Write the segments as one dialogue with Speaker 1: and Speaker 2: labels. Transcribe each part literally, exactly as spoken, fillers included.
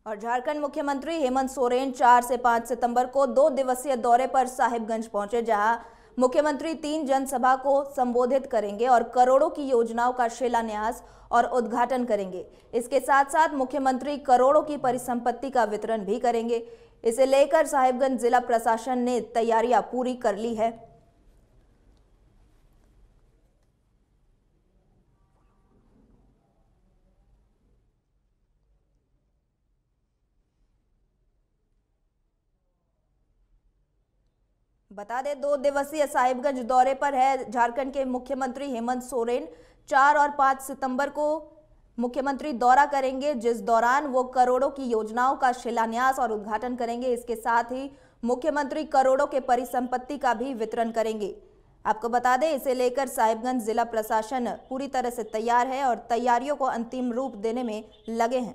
Speaker 1: और झारखंड मुख्यमंत्री हेमंत सोरेन चार से पाँच सितंबर को दो दिवसीय दौरे पर साहिबगंज पहुंचे, जहां मुख्यमंत्री तीन जनसभा को संबोधित करेंगे और करोड़ों की योजनाओं का शिलान्यास और उद्घाटन करेंगे। इसके साथ साथ मुख्यमंत्री करोड़ों की परिसंपत्ति का वितरण भी करेंगे। इसे लेकर साहिबगंज जिला प्रशासन ने तैयारियां पूरी कर ली है। बता दें, दो दिवसीय साहिबगंज दौरे पर है झारखंड के मुख्यमंत्री हेमंत सोरेन। चार और पाँच सितंबर को मुख्यमंत्री दौरा करेंगे, जिस दौरान वो करोड़ों की योजनाओं का शिलान्यास और उद्घाटन करेंगे। इसके साथ ही मुख्यमंत्री करोड़ों के परिसंपत्ति का भी वितरण करेंगे। आपको बता दें, इसे लेकर साहिबगंज जिला प्रशासन पूरी तरह से तैयार है और तैयारियों को अंतिम रूप देने में लगे हैं।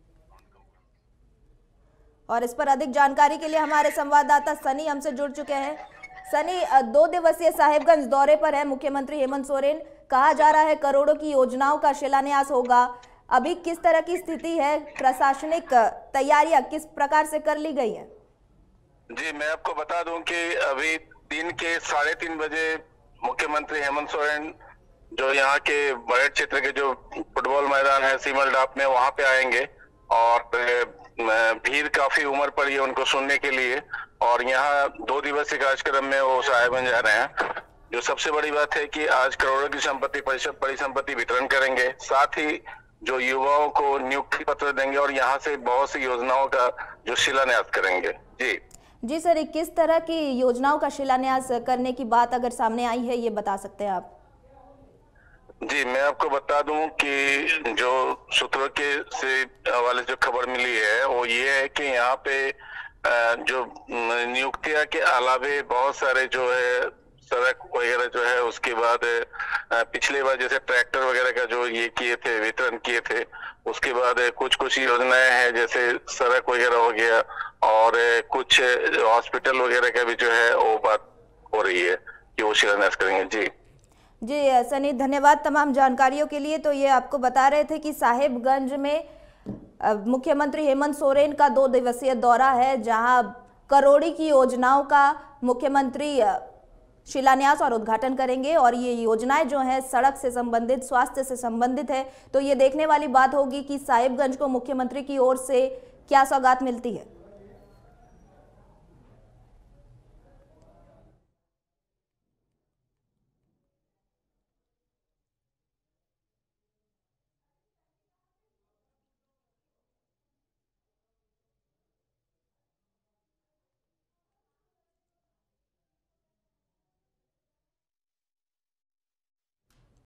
Speaker 1: और इस पर अधिक जानकारी के लिए हमारे संवाददाता सनी हमसे जुड़ चुके हैं। सनी, दो दिवसीय साहिबगंज दौरे पर है मुख्यमंत्री हेमंत सोरेन। कहा जा रहा है करोड़ों की योजनाओं का शिलान्यास होगा। अभी किस तरह की स्थिति है? प्रशासनिक तैयारियां किस प्रकार से कर ली गई है?
Speaker 2: जी, मैं आपको बता दूं कि अभी दिन के साढ़े तीन बजे मुख्यमंत्री हेमंत सोरेन जो यहाँ के बड़े क्षेत्र के जो फुटबॉल मैदान है सिमल डाप में, वहां पे आएंगे और भीड़ काफी उमड़ पड़ी है उनको सुनने के लिए। और यहाँ दो दिवसीय कार्यक्रम में वो साहिबगंज जा रहे हैं। जो सबसे बड़ी बात है कि आज करोड़ों की संपत्ति परिसंपत्ति वितरण करेंगे, साथ ही जो युवाओं को नियुक्ति पत्र देंगे और यहाँ से बहुत सी योजनाओं का जो शिलान्यास करेंगे। जी
Speaker 1: जी सर, किस तरह की योजनाओं का शिलान्यास करने की बात अगर सामने आई है, ये बता सकते हैं आप?
Speaker 2: जी, मैं आपको बता दूं कि जो सूत्रों के से वाले जो खबर मिली है वो ये है कि यहाँ पे जो नियुक्तियां के अलावे बहुत सारे जो है सड़क वगैरह जो है, उसके बाद पिछले बार जैसे ट्रैक्टर वगैरह का जो ये किए थे, वितरण किए थे, उसके बाद कुछ कुछ योजनाएं हैं जैसे सड़क वगैरह हो गया और कुछ हॉस्पिटल वगैरह का भी जो है वो बात हो रही है कि वो शिलान्यास करेंगे। जी
Speaker 1: जी सनी, धन्यवाद तमाम जानकारियों के लिए। तो ये आपको बता रहे थे कि साहिबगंज में मुख्यमंत्री हेमंत सोरेन का दो दिवसीय दौरा है, जहां करोड़ों की योजनाओं का मुख्यमंत्री शिलान्यास और उद्घाटन करेंगे। और ये योजनाएं जो हैं सड़क से संबंधित, स्वास्थ्य से संबंधित है। तो ये देखने वाली बात होगी कि साहिबगंज को मुख्यमंत्री की ओर से क्या सौगात मिलती है।